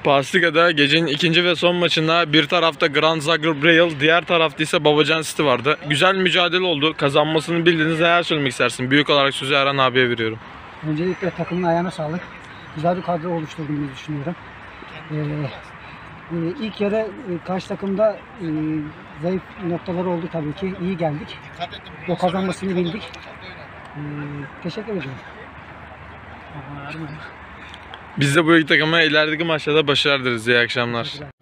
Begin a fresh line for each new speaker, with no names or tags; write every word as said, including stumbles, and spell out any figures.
Pasliga'da gecenin ikinci ve son maçında bir tarafta Grand Zagreb Real, diğer tarafta ise Babacan City vardı. Güzel mücadele oldu. Kazanmasını bildiğiniz neler söylemek istersin? Büyük olarak sözü Erhan abiye veriyorum.
Öncelikle takımın ayağına sağlık. Güzel bir kadro oluşturduğumuzu düşünüyorum. Ee, e, ilk yarı e, karşı takımda e, zayıf noktaları oldu tabii ki. İyi geldik. O kazanmasını bildik. Ee, teşekkür ederim.
Biz de bu iki takıma ilerideki maçlarda başarılar dileriz. İyi akşamlar.